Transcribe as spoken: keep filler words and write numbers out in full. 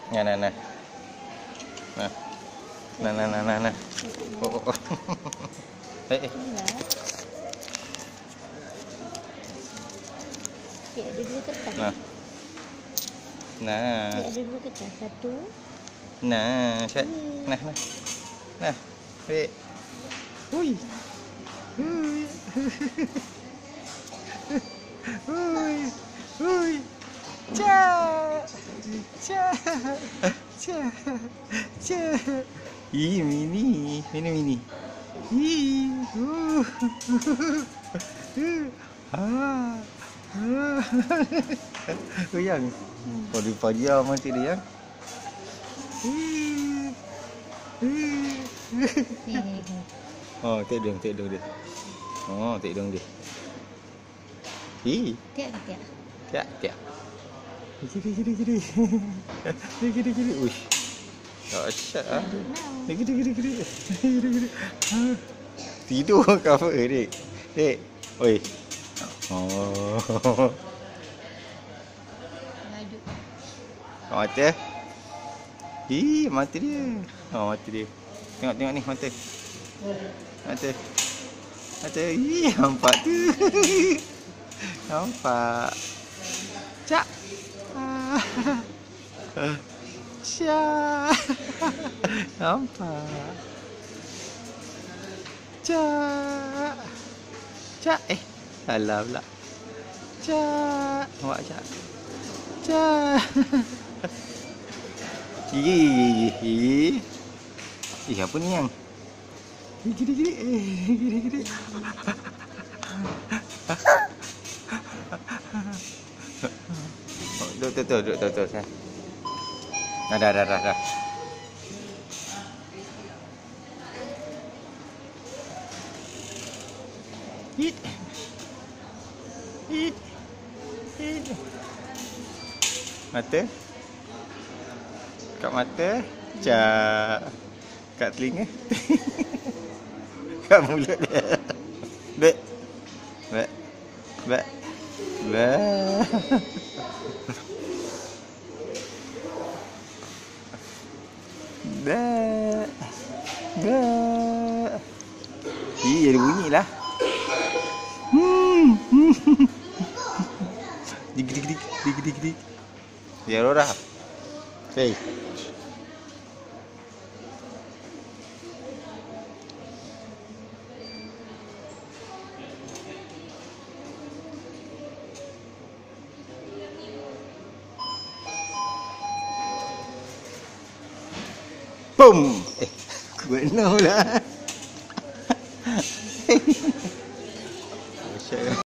Nah, nah, nah. Nah. Nah, nah, nah, nah, nah. Oh, oh, oh. Eh, eh. Okey, ada dua kertas. Nah. Nah. Okey, ada dua kertas. Satu. Nah, set. Nah, nah. Nah. Baik. Hui. Hui. Hui. Hui. Cha. Cha. Cha. Cha. Ih, mini. Mini mini. Ih. Uh. Ah. Ah. Goyang. Oh, dia payah mati dia. Oh, tek dong, tek dong dia. Oh, tek dong dia. Ih. Tiap tiap. Tiap, tiap. Gini, gini, gini. Gini, gini. Uish. Dahsyat ah. Gini, gini, gini. Gini, gini. Tidur cover dek. Dek. Oi. Oh. Merajuk. Mata. Ih, mata dia. Oh, mata dia. Tengok, tengok ni mata. Mata. Mata. Ih, nampak tu. Nampak. Cak. Cak. Nampak. Cak. Cak. Eh, salah pula. Cak. Nampak cak. Cak. Ih, ih. Ih, apa ni yang? Gini, gini. Eh, gini, gini. Duduk, duduk, duduk, duduk, duduk. Dah, dah, dah, dah, dah. Hit. Hit. Hit. Mata. Kat mata. Cak. Kat telinga. Kat mulut dia. Bek. Bek. Bek. Bek. Bek. Bek. Ih, ada bunyi lah. Hmm. Dig dig dig dig dig dig. Rhea Aurora. Hey. Boom. Eh, kena lah.